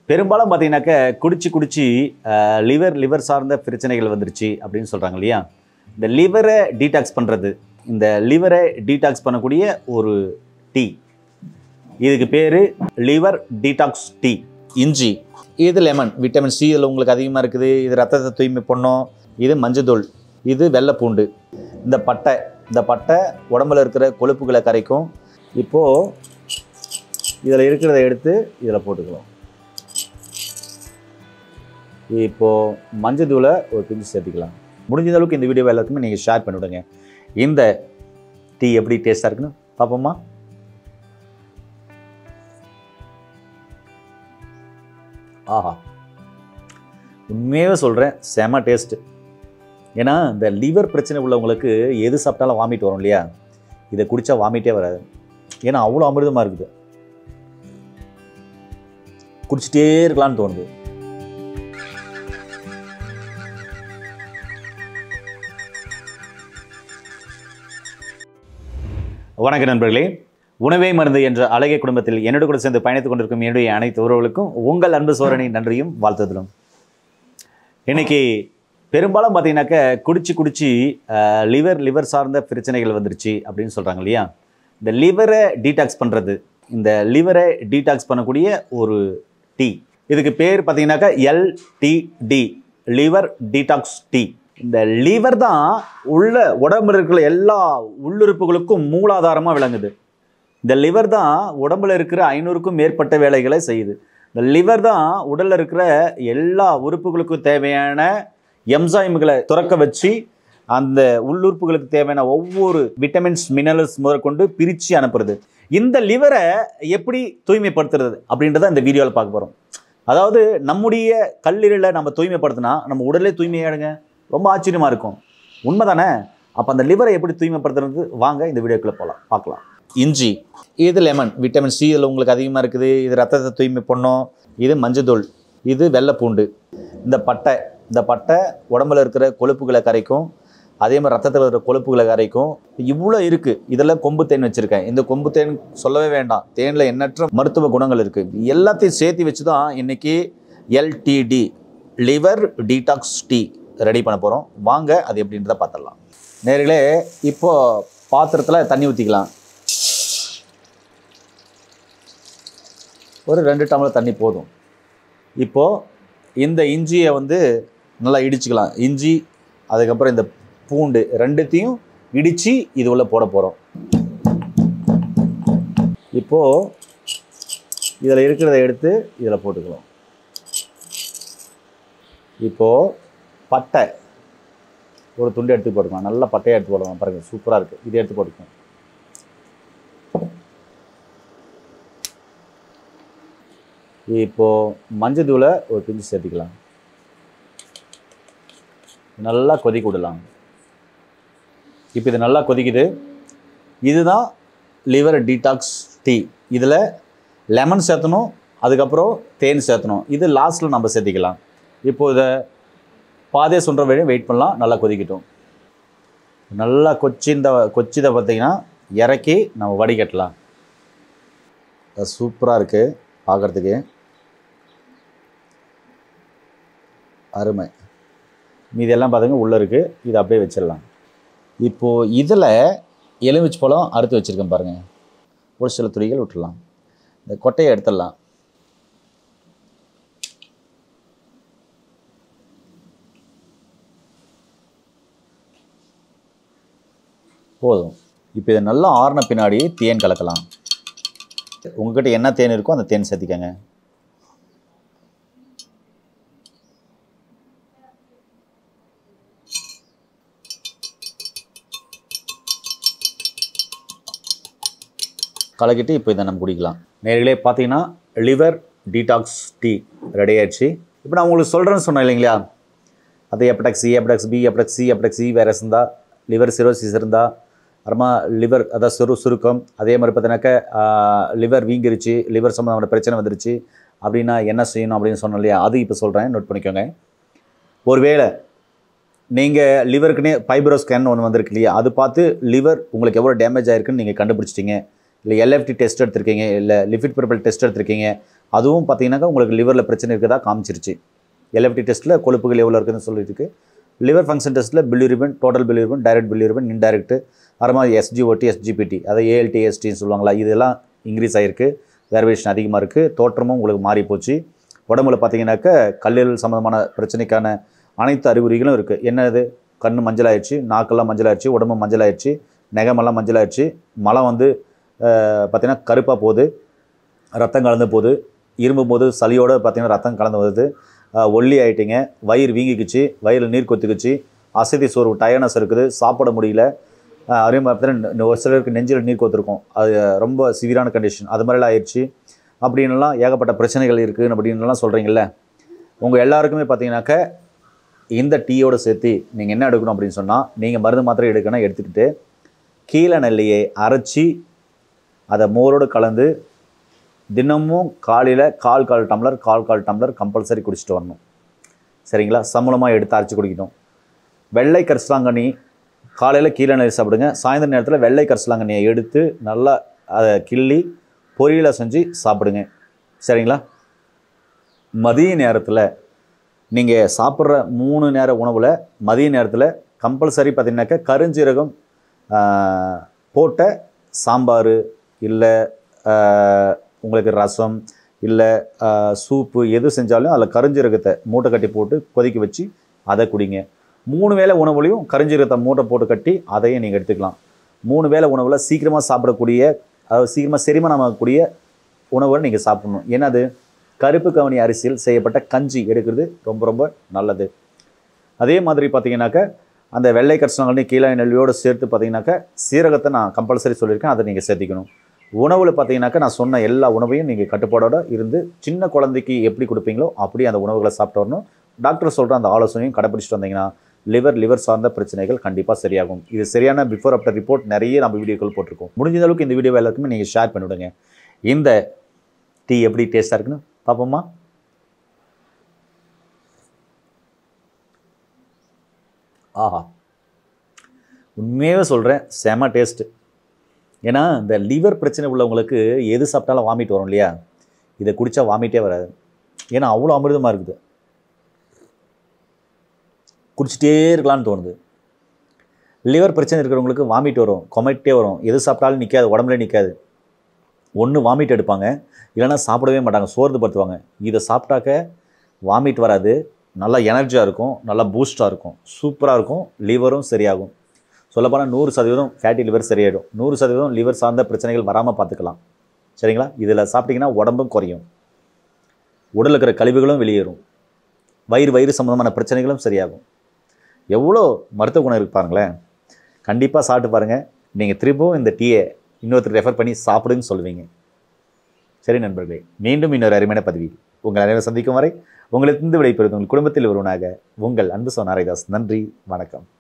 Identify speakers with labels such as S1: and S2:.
S1: பெரும்பாலும் பார்த்தீங்கன்னாக்க குடிச்சு லிவர் சார்ந்த பிரச்சனைகள் வந்துருச்சு அப்படின்னு சொல்கிறாங்க இல்லையா. இந்த லிவரை டீடாக்ஸ் பண்ணுறது, இந்த லிவரை டீடாக்ஸ் பண்ணக்கூடிய ஒரு டீ, இதுக்கு பேர் லிவர் டீடாக்ஸ் டீ. இஞ்சி, இது லெமன், விட்டமின் சி இதில் உங்களுக்கு அதிகமாக இருக்குது, இது ரத்தத்தை தூய்மை பண்ணும். இது மஞ்சத்தூள், இது வெள்ளைப்பூண்டு. இந்த பட்டை உடம்புல இருக்கிற கொழுப்புகளை கரைக்கும். இப்போது இதில் இருக்கிறத எடுத்து இதில் போட்டுக்கலாம். இப்போது மஞ்சத்தூளை ஒரு பிஞ்சு சேர்த்துக்கலாம். முடிஞ்ச அளவுக்கு இந்த வீடியோவை எல்லாத்துக்குமே நீங்கள் ஷேர் பண்ணிவிடுங்க. இந்த டீ எப்படி டேஸ்ட்டாக இருக்குன்னு பார்ப்போமா? ஆஹா, உண்மையாகவே சொல்கிறேன், செம டேஸ்ட்டு. ஏன்னா இந்த லிவர் பிரச்சனை உள்ளவங்களுக்கு எது சாப்பிட்டாலும் வாமிட் வரும் இல்லையா, இதை குடித்தா வாமிட்டே வராது. ஏன்னா அவ்வளோ அமிர்தமாக இருக்குது, குடிச்சிட்டே இருக்கலான்னு தோணுது. வணக்க நண்பர்களே, உணவே மருந்து என்ற அழகிய குடும்பத்தில் என்னோட கூட சேர்ந்து பயணித்துக் கொண்டிருக்கும் என்னுடைய அனைத்து உறவுகளுக்கும் உங்கள் அன்பு சோழனை நன்றியும் வாழ்த்துதலும். இன்னைக்கு பெரும்பாலும் பார்த்தீங்கன்னாக்க குடிச்சு லிவர் சார்ந்த பிரச்சனைகள் வந்துருச்சு அப்படின்னு சொல்கிறாங்க இல்லையா. இந்த லிவரை டீடாக்ஸ் பண்ணுறது, இந்த லிவரை டீடாக்ஸ் பண்ணக்கூடிய ஒரு டீ, இதுக்கு பேர் பார்த்தீங்கன்னாக்கா LTD, லிவர் டீடாக்ஸ் டீ. இந்த லிவர் தான் உடம்புல இருக்கிற எல்லா உள்ளுறுப்புகளுக்கும் மூலாதாரமாக விளங்குது. இந்த லிவர் தான் உடம்புல இருக்கிற 500க்கும் மேற்பட்ட வேலைகளை செய்யுது. இந்த லிவர் தான் உடலில் இருக்கிற எல்லா உறுப்புகளுக்கும் தேவையான என்சைம்களை துறக்க வச்சு அந்த உள்ளுறுப்புகளுக்கு தேவையான ஒவ்வொரு விட்டமின்ஸ் மினரல்ஸ் முதற்கொண்டு பிரித்து அனுப்புறது. இந்த லிவரை எப்படி தூய்மைப்படுத்துறது அப்படின்றத இந்த வீடியோவில் பார்க்க போகிறோம். அதாவது நம்முடைய கல்லீரலை நம்ம தூய்மைப்படுத்தினா நம்ம உடலே தூய்மையாடுங்க, ரொம்ப ஆச்சரியமாக இருக்கும். உண்மை தானே? அப்போ அந்த லிவரை எப்படி தூய்மைப்படுத்துறது, வாங்க இந்த வீடியோக்குள்ளே பார்க்கலாம். இஞ்சி, இது லெமன், விட்டமின் சி இதில் உங்களுக்கு அதிகமாக இருக்குது, இது ரத்தத்தை தூய்மை பண்ணும். இது மஞ்சத்தூள், இது வெள்ளைப்பூண்டு. இந்த பட்டை உடம்புல இருக்கிற கொழுப்புகளை கரைக்கும். அதே மாதிரி ரத்தத்தில் இருக்கிற கொழுப்புகளை கரைக்கும். இவ்வளோ இருக்குது. இதில் கொம்பு தேன் வச்சுருக்கேன். இந்த கொம்பு தேன் சொல்லவே வேண்டாம், தேனில் எண்ணற்ற மருத்துவ குணங்கள் இருக்குது. எல்லாத்தையும் சேர்த்து வச்சு தான் இன்றைக்கி LTD, liver detox tea ready பண்ண போகிறோம். வாங்க அது எப்படின்றத பார்த்துடலாம். நேர்களே, இப்போது பாத்திரத்தில் தண்ணி ஊற்றிக்கலாம். ஒரு 2 டம்ளர் தண்ணி போதும். இப்போது இந்த இஞ்சியை நல்லா இடிச்சுக்கலாம். இஞ்சி, அதுக்கப்புறம் இந்த பூண்டு ரெண்டுத்தையும் இடித்து இது உள்ள போட போகிறோம். இப்போது இதில் இருக்கிறத எடுத்து இதில் போட்டுக்கலாம். இப்போது பட்டை ஒரு துண்டு எடுத்து போட்டுக்கலாம். நல்லா பட்டையை எடுத்து போடுவோம். பாருங்கள், சூப்பராக இருக்குது. இதை எடுத்து போட்டுக்கோங்க. இப்போது மஞ்சத்தூளை ஒரு பிஞ்சு சேர்த்துக்கலாம். நல்லா கொதிக்க விடலாம். இப்போ இது நல்லா கொதிக்குது. இதுதான் லிவர் டீடாக்ஸ் டீ. இதில் லெமன் சேர்த்தணும், அதுக்கப்புறம் தேன் சேர்த்தணும். இது லாஸ்ட்டில் நம்ம சேர்த்திக்கலாம். இப்போது இதை பாதையை சொல்கிற வரையும் வெயிட் பண்ணலாம். நல்லா கொதிக்கட்டும். நல்லா கொச்சிதை பார்த்திங்கன்னா இறக்கி நம்ம வடிகட்டலாம். சூப்பராக இருக்குது பார்க்குறதுக்கு, அருமை. மீதெல்லாம் பார்த்துங்க உள்ளே இருக்குது. இது அப்படியே வச்சிடலாம். இப்போது இதில் எலுமிச்சை பழம் அறுத்து வச்சுருக்கேன் பாருங்கள். ஒரு சில துளிகள் விட்டுடலாம். இந்த கொட்டையை எடுத்துடலாம். போதும். இப்போ இதை நல்லா ஆறின பின்னாடி தேன் கலக்கலாம். உங்கள்கிட்ட என்ன தேன் இருக்கோ அந்த தேன் சேர்த்திக்கங்க. கலக்கிட்டு இப்போ இதை நம்ம குடிக்கலாம். நேர்களே, பார்த்தீங்கன்னா லிவர் டீடாக்ஸ் டீ ரெடி ஆயிடுச்சு. இப்போ நான் உங்களுக்கு சொல்கிறேன்னு சொன்னேன் இல்லைங்களா, அது hepatitis C, hepatitis B, hepatitis C virus இருந்தால், லிவர் சிரோசிஸ் இருந்தால், அப்புறமா லிவர் அதாவது சுருக்கம், அதே மாதிரி பார்த்தீங்கன்னாக்கா லிவர் வீங்கிருச்சு, லிவர் சம்மந்தமான பிரச்சனை வந்துருச்சு அப்படின்னா என்ன செய்யணும் அப்படின்னு சொன்னோம் இல்லையா, அது இப்போ சொல்கிறேன், நோட் பண்ணிக்கோங்க. ஒருவேளை நீங்கள் லிவருக்குன்னே ஃபைப்ரோ ஸ்கேன் ஒன்று வந்திருக்கு இல்லையா, அது பார்த்து லிவர் உங்களுக்கு எவ்வளோ டேமேஜ் ஆகிருக்குன்னு நீங்கள் கண்டுபிடிச்சிட்டிங்க. இல்லை எல்எஃப்டி டெஸ்ட் எடுத்திருக்கீங்க, இல்லை லிபிட் ப்ரொஃபைல் டெஸ்ட் எடுத்திருக்கீங்க, அதுவும் பார்த்தீங்கன்னாக்கா உங்களுக்கு லிவரில் பிரச்சனை இருக்கிறதா காமிச்சிருச்சு. எல்எஃப்டி டெஸ்ட்டில் கொழுப்புகள் எவ்வளோ இருக்குதுன்னு சொல்லியிருக்கு. லிவர் ஃபங்க்ஷன் டெஸ்ட்டில் bilirubin, total bilirubin, direct bilirubin, indirect, அப்புறமா எஸ்ஜிஓடி, எஸ்ஜிபிடி, அதை ஏஎல்டி, எஸ்டின்னு சொல்லுவாங்களா, இதெல்லாம் இன்க்ரீஸ் ஆகிருக்கு. வேரியேஷன் அதிகமாக இருக்குது. தோற்றமும் உங்களுக்கு மாறி போச்சு. உடம்புல பார்த்தீங்கன்னாக்கா கல்லீரல் சம்மந்தமான பிரச்சனைக்கான அனைத்து அறிகுறிகளும் இருக்குது. என்னது? கண் மஞ்சளாயிடுச்சு, நாக்கெல்லாம் மஞ்சளாயிடுச்சு, உடம்பு மஞ்சளாயிடுச்சு, நெகமெல்லாம் மஞ்சளாயிடுச்சு, மலம் வந்து பார்த்திங்கன்னா கருப்பாக போகுது, ரத்தம் கலந்து போகுது, இரும்பும் போது சளியோடு பார்த்திங்கன்னா ரத்தம் கலந்து வருது, ஒல்லி ஆகிட்டிங்க, வயிறு வீங்கிக்குச்சு, வயிறு நீர் கொத்துக்குச்சு, அசதி சோர்வு, டயர்னஸ் இருக்குது, சாப்பிட முடியல. அதே மாதிரி பார்த்தீங்கன்னா ஒரு சிலருக்கு நெஞ்சில் நீர் கொத்துருக்கும், அது ரொம்ப சிவியரான கண்டிஷன், அது மாதிரிலாம் ஆயிடுச்சு. அப்படின்லாம் ஏகப்பட்ட பிரச்சனைகள் இருக்குது அப்படின்லாம் சொல்கிறீங்கள. உங்கள் எல்லாருக்குமே பார்த்தீங்கன்னாக்க இந்த டீயோடு சேர்த்து நீங்கள் என்ன எடுக்கணும் அப்படின்னு சொன்னால், நீங்கள் மருந்து மாத்திரை எடுக்கணும், எடுத்துக்கிட்டு கீழே நெல்லியை அரைச்சி அதை மோரோடு கலந்து தினமும் காலையில் கால் டம்ளர் கம்பல்சரி குடிச்சிட்டு வரணும். சரிங்களா? சமூலமாக எடுத்து அரைச்சி குடிக்கணும். வெள்ளை கரிசலாங்கண்ணி காலையில் கீழே நெல்லி சாப்பிடுங்க. சாயந்தர நேரத்தில் வெள்ளை கரிசலாங்கண்ணியை எடுத்து நல்லா அதை கிள்ளி பொரியலை செஞ்சு சாப்பிடுங்க. சரிங்களா? மதிய நேரத்தில் நீங்கள் சாப்பிட்ற 3 நேர உணவில் மதிய நேரத்தில் கம்பல்சரி பார்த்தீங்கன்னாக்கா கருஞ்சீரகம் போட்ட சாம்பார், இல்லை உங்களுக்கு ரசம், இல்லை சூப்பு எது செஞ்சாலும் அதில் கருஞ்சீரகத்தை மூட்டை கட்டி போட்டு கொதிக்க வச்சு அதை குடிங்க. 3 வேளை உணவுலையும் கருஞ்சீரகத்தை மூட்டை போட்டு கட்டி அதையும் நீங்கள் எடுத்துக்கலாம். 3 வேளை உணவில் சீக்கிரமாக சாப்பிடக்கூடிய, அதாவது சீக்கிரமாக செரிமானம் ஆகக்கூடிய உணவை நீங்கள் சாப்பிடணும். ஏன்னா அது கருப்பு கவனி அரிசியில் செய்யப்பட்ட கஞ்சி எடுக்கிறது ரொம்ப ரொம்ப நல்லது. அதே மாதிரி பார்த்தீங்கன்னாக்கா அந்த வெள்ளை கரிசலாங்கண்ணி கீழே நெல்லியோடு சேர்த்து பார்த்தீங்கன்னாக்கா சீரகத்தை நான் கம்பல்சரி சொல்லியிருக்கேன், அதை நீங்கள் சேர்த்திக்கணும். உணவில் பார்த்தீங்கன்னாக்கா நான் சொன்ன எல்லா உணவையும் நீங்கள் கட்டுப்பாடோடு இருந்து சின்ன குழந்தைக்கு எப்படி கொடுப்பீங்களோ அப்படி அந்த உணவுகளை சாப்பிட்டு வரணும். டாக்டர் சொல்கிற அந்த ஆலோசனையும் கடைப்பிடிச்சிட்டு வந்தீங்கன்னா லிவர் சார்ந்த பிரச்சனைகள் கண்டிப்பாக சரியாகும். இது சரியான பிஃபோர் ஆஃப்டர் ரிப்போர்ட் நிறைய நம்ம வீடியோக்கள் போட்டிருக்கோம். முடிஞ்ச அளவுக்கு இந்த வீடியோ எல்லாருக்குமே நீங்கள் ஷேர் பண்ணிவிடுங்க. இந்த டீ எப்படி டேஸ்ட்டாக இருக்குன்னு பார்ப்போமா? ஆஹா, உண்மையாகவே சொல்கிறேன், செம டேஸ்ட்டு. ஏன்னா இந்த லிவர் பிரச்சனை உள்ளவங்களுக்கு எது சாப்பிட்டாலும் வாமிட் வரும் இல்லையா, இதை குடித்தா வாமிட்டே வராது. ஏன்னா அவ்வளோ அமிர்தமாக இருக்குது, குடிச்சிட்டே இருக்கலான்னு தோணுது. லிவர் பிரச்சனை இருக்கிறவங்களுக்கு வாமிட் வரும், கொமைட்டே வரும், எது சாப்பிட்டாலும் நிற்காது, உடம்புல நிற்காது. ஒன்று வாமிட் எடுப்பாங்க, இல்லைன்னா சாப்பிடவே மாட்டாங்க, சோர்ந்து படுத்துவாங்க. இதை சாப்பிட்டாக்க வாமிட் வராது, நல்லா எனர்ஜியாக இருக்கும், நல்லா பூஸ்டாக இருக்கும், சூப்பராக இருக்கும், லிவரும் சரியாகும். சொல்லப்போனால் 100% ஃபேட்டி லிவர் சரியாயிடும். 100% லிவர் சார்ந்த பிரச்சனைகள் வராமல் பார்த்துக்கலாம். சரிங்களா? இதில் சாப்பிட்டிங்கன்னா உடம்பும் குறையும், உடலில் இருக்கிற கழிவுகளும் வெளியேறும், வயிறு சம்மந்தமான பிரச்சனைகளும் சரியாகும். எவ்வளோ மருத்துவ குணம் இருக்கு பாருங்களேன். கண்டிப்பாக சாப்பிட்டு பாருங்கள். நீங்கள் திரும்பவும் இந்த டீயை இன்னொருத்தர் ரெஃபர் பண்ணி சாப்பிடுன்னு சொல்லுவீங்க. சரி நண்பர்களே, மீண்டும் இன்னொரு அருமையான பதிவில் உங்கள் அனைவரும் சந்திக்கும் வரை உங்களிடத்திலிருந்து விடைபெறுவது உங்கள் குடும்பத்தில் ஒருவனாக உங்கள் அன்பு சோனாரைதாஸ். நன்றி, வணக்கம்.